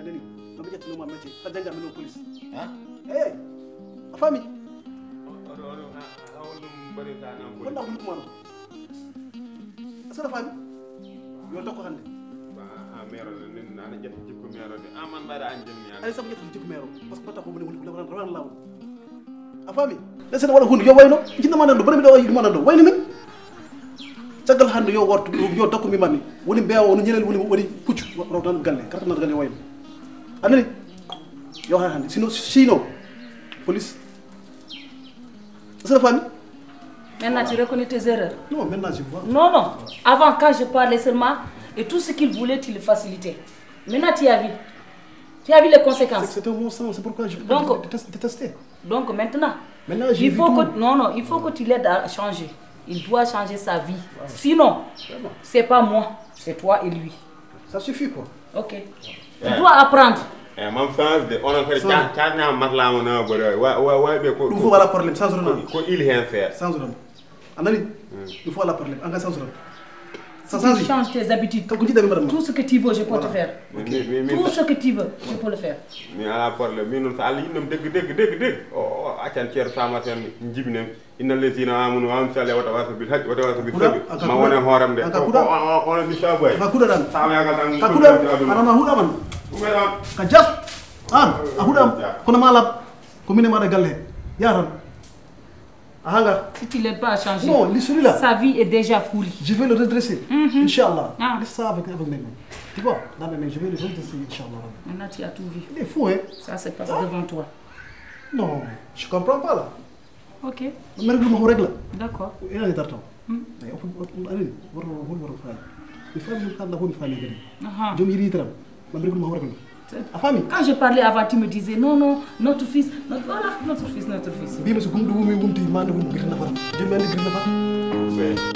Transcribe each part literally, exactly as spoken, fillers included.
anani ma be jetto no ma metti fa janga mi no police ha eh a fami odo odo awolum bari ta na ko ndax ko mano asa fami yo tokko hande ba a mero nin nana jet jikko mero de aman bada an jëm ya ay sama jet jikko mero parce que pata ko mo wala ran law a fami lesen wala hunde yo wayno jinna ma nando bari do ay ma nando wayni min tagal hande yo wortu yo tokko mi mami woni beewo no ñenel woni woni puccu raw tan galle carte na galle wayno anani yo hande sino sino police c'est la famille. Maintenant tu reconnais tes erreurs. Non, maintenant je vois. Non, non. Avant, quand je parlais seulement, et tout ce qu'il voulait, tu le facilitais. Maintenant, tu as vu. Tu as vu les conséquences. C'est un bon sens, c'est pourquoi je peux donc, détester. Donc maintenant, maintenant il faut que, non, non, il faut que tu l'aides à changer. Il doit changer sa vie. Ouais. Sinon, c'est pas moi, c'est toi et lui. Ça suffit quoi. Ok. Tu ouais. dois apprendre. Eh, mam sans de on ko ta ta na matla mo na boro wa wa wa be ko il faut wala problème sans raison ko il hen faire sans raison anani il faut wala problème en sans raison ça change change tes habitudes tout ce que tu veux je peux te faire tout ce que tu veux je peux le faire mais ala problème mi non sa ali nam deug deug deug deug o accan cier sama sen jibinem inna lesina amunu wa am sale wata wasa bil hajj wata wasa bil sabbi ma wona horam de on mi saboy ka kuda dan sama yagal dan ka kuda ana huda man ka jas an a huda kono mala ko mine ma da galle yaran ahanga si tu l'aides pas à changer non celui-là sa vie est déjà pourrie je vais le redresser mm-hmm. inchallah ah. laisse ça avec avec mes tu vois là mais je vais le redresser inchallah maintenant tu as tout vu il est fou hein ça se passe ah. devant toi non je comprends pas là ok mais règle ma règle d'accord il a des tartans mais on allez war war war fa il faut que nous nous fasse les ah je me yiri tram ma règle ma règle a famille quand je parlais avant tu me disais non non notre fils notre voilà notre fils notre fils bi ma su gumdu wumi wumti ma ndu gir na far je mel gir na far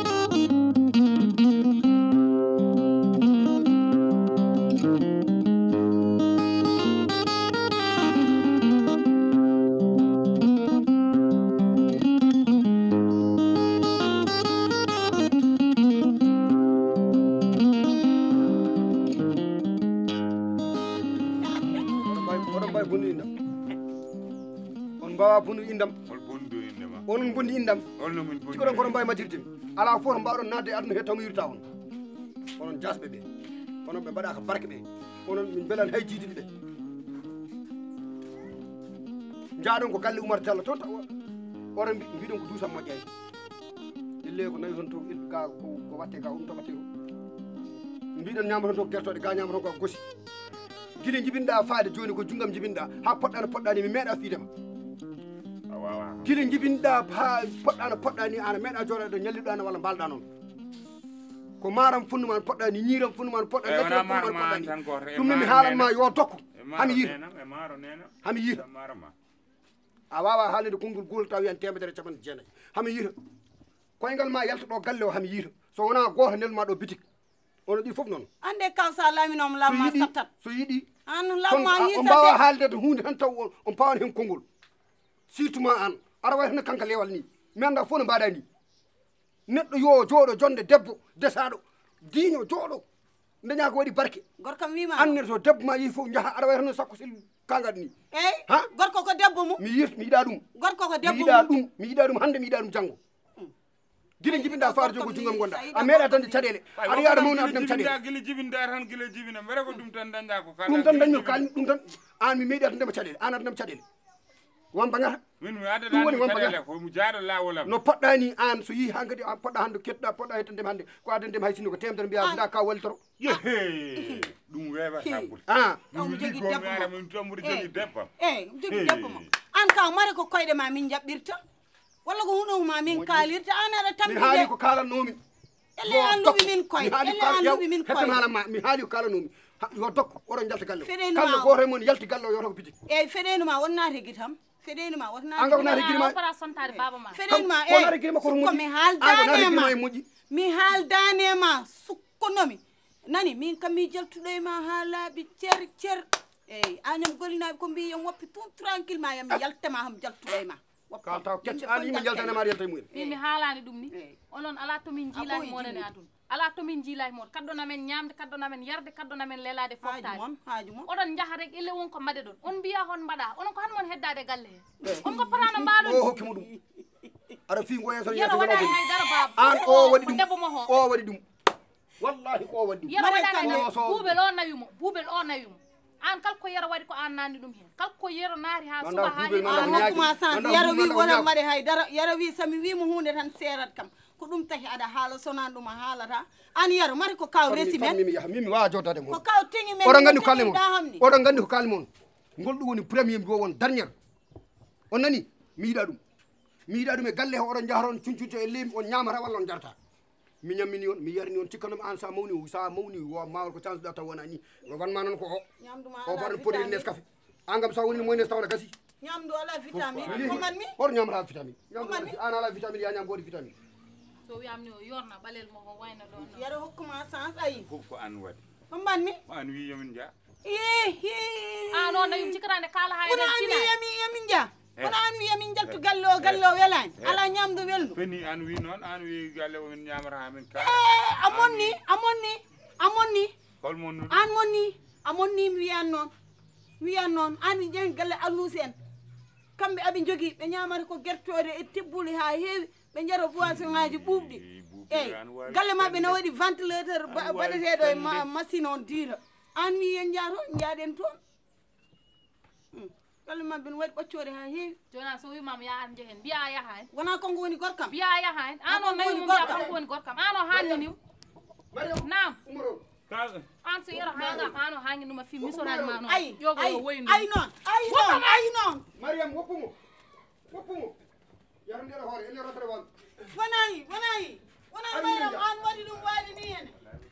bunu indam ol bondu indama onon bondi indam ol no min bondi ko don ko mbay majirtim ala fo mbawdon nadde aduna hettamu yurta on onon jasbe be onon be bada ka barke be onon min belan hay jididi be jaadon ko galle Umar Diallo ton ora mbidon ko dusam mojjay ille ko nayi hon to ka ko watte ka um to watte mbidon nyamro to gertode ga nyamro ko gosi gile jibinda faade joni ko jungam jibinda ha poddana poddani mi meeda fiidema gile jibinda ha poddana poddani ana meeda jorado nyallido ana wala balda non ko maram funnu man poddani nyiram funnu man poddani lekko funnu man poddani dum mi haalan ma yo dokku hami yir hami yir a wawa haalinde kongol gol tawi en temedere capan jeenayi hami yir koyngal ma yalta do galle o hami yir so wona goto nelma do bitik ono di fof non ande kawsa laminom lamma sattat so yidi an lamma yisa on bawa haalde to hunde tan taw on pawani hen kongol surtout ma an ara way hen kanka lewal ni mi anda fo no mbaɗa ni neɗɗo yo jooɗo jonde debbo desaɗo diño jooɗo daña ko waɗi barke gorkam wima annir to debbo ma yi fof jaaha ara way hen sakko sil kangat ni eyi gorko ko debbo mum mi yir mi yiɗa ɗum gorko ko debbo mi yiɗa ɗum mi yiɗa ɗum hande mi yiɗa ɗum janggo gila jibinda faar jogo jungam gonda a meeɗa tande caɗele aɗa yaada mawni adnam caɗele gila jibinda tan gila jibina mbere ko ɗum tan dañɗa ko kala ɗum tan dañmi kalmi ɗum tan an mi meeɗi adnama caɗele an adnam caɗele wamba ngata min mi adata caɗele ko mi jaaɗo lawolam no poɗɗani an so yi ha kadi poɗɗa hande ketɗa poɗɗa hettandema hande ko adandema hay sinno ko temedere mbiya nda ka walitoro yehe ɗum weewa sabbude a ɗum jogi debbo min tombude jogi debbo eyi jogi debbo ma an ka mari ko koyɗe ma min jaɓɓirta walla ko hunoma min kaalirta an aɗa tambi mi haali ko kalannomi elle an luɓi min koye elle an luɓi min koye hettanalama mi haali ko kalannomi yo dokko oɗon jalta galle kala goto e mon yalti galle o yoto ko bitik eyyi feɗenuma wonna regui tam feɗenuma wonna anga wona reguirima feɗenuma e sukko mi haaldanema mi haaldanema sukkonomi nani min kam mi jaltuɗoyma ha laaɓi cer cer eyyi añam golinaɓe ko mbi yam woppi tout tranquille ma yam yaltema ham jaltuɗoyma ka taw kecce an yimɓe jaltanema aɗa yalta e mumen min mi haalani ɗum ni onon ala tomin jiilani monane aduna ala to min jilay mod kaddona men ñamde kaddona men yarde kaddona men lelade foftade mom haaju mom odon jaha rek elle won ko made don on biya hon mbada on ko han mon heddade galle he on ko parana mbaalo o hokkimo dum ara fi ngoye so yero wada hay dara bab an o wadi dum debbo mo ho o wadi dum wallahi o wadi yero wada bubel o nawimo bubel o nawimo an kal ko yero wadi ko an nandi dum hen kal ko yero naari ha suba ha an hokkuma sans yero wi wona made hay dara yero wi sami wi mo hunde tan serat kam ko dum tahi ada haala sonan dum haalata an yero mari ko kaw resi men mimi yaha mimi wa jodade mon ko kaw tingi men oɗon gandi ko kalne mon oɗon gandi ko kalne mon ngol ɗum woni premier mbi o won dernier on nani mi yiɗa ɗum mi yiɗa ɗum e galle ho oɗon jaharon cuncunto e leymi on ñamata walla on jarata mi ñammini on mi yarni on cikkanoma an sa mawni sa mawni wo mawol ko chance ɗa taw wona ni no wanma noon ko o o baɗo podiri nes café an kam sa woni no moynes tawna gasi ñamdu ala vitamine ko man mi hoto ñamata vitamine ñamdu an ala vitamine ya ñam godi vitamine so wiyamni o yorna balel mo ho wayna ɗon yero hokkuma sans ayi fof ko an waɗi ko man mi an wi yomin jaa an o nayum cikarande kala ha kono an wi yami yamin jaa kono an wi yamin jaltu galle o galle o welani ala ñamdu weldu feni an wi noon an wi galle o min ñamata ha min ka amon ni amon ni amon ni hol mon nude an mon ni amon ni mi wiyan noon wiyan noon an wi jen galle allusi en kamɓe aɓe jogui ɓe ñamata ko guertode e tibbuli ha heewi ɓe jara boisson ngaji ɓuuɓɗi eyyi galle mabɓe ne waɗi ventilateur baɗeteɗo e machine on dira an wi yen jaato jaaɗen toon galle mabɓe ne waɗi ɓoccode ha heewi jona so wimama ya an jehen mbiya yaha hen wona konko woni gorkam mbiya yaha hen an o nayi mum mbiya konko woni gorkam an o hanninim nam an so yero hangam an o hanginuma fi misorani ma noon ayi yogo yo woynu ayi noon ayi noon ayi noon mariam woppumo woppumo yaram ndera hoore elle rotere wan wonayi wonayi wona mayram an waɗi ɗum waɗi ni hen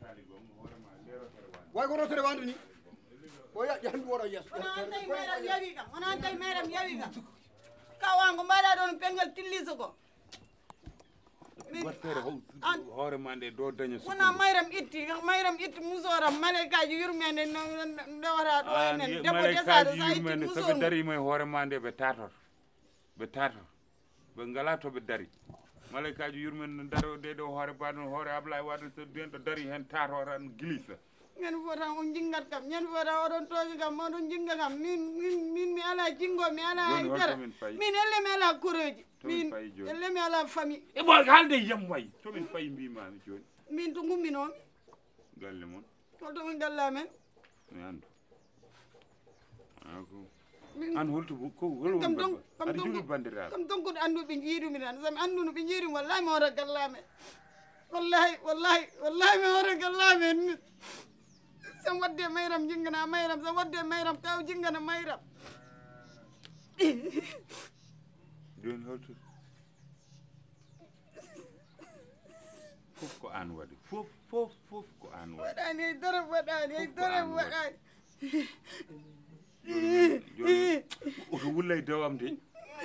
way ko rotere wandu ni o ya yahmi woɗo yes wona an tawi mayram yawi kam wona an tawi mayram yawi kam kawango mbaɗa ɗon pengal tillisa ko wattere hoore ma nde do daña wona mayram itti mayram itti musoram malekaji yurmede ndewata ɗo enen debbo desaɗo sa itti musor soɓe darima e hoore ma nde ɓe tator ɓe tator ɓe ngala to ɓe dari malekaji yurmen no daro de ɗo hoore baɗon hoore Ablaye Wade so den ɗo dari hen tato tan glissa ñande fo tan on jingat kam ñande fo tan oɗon tooñi kam oɗon jinga kam min min min mi ala jingo mi ala haydara min elle mi ala koroji min elle mi ala famille e ɓo haalde yam way tomin fayi mbimami joni min to gumminomi galle moon holto min gallamen mi andu ako an holto ko hol kam donc aɗa jogui bandiraɓe kam donc ko anduɓe jiidumi tan somi andu no ɓe jiidumi wallahi mi wota gallamen wallahi wallahi wallahi mi wota gallamen sam wadde mayram jingana mayram sam wadde mayram kaw jingana mayram joni holto fof ko an waɗi fof fof fof ko an waɗi waɗani hay dara waɗani hay dara waɗani joni oto wulla e dewam de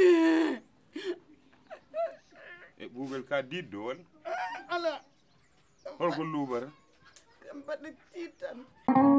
e ɓuuɓel ka diddo won ala holko luuɓata kam mbaɗa tiit tan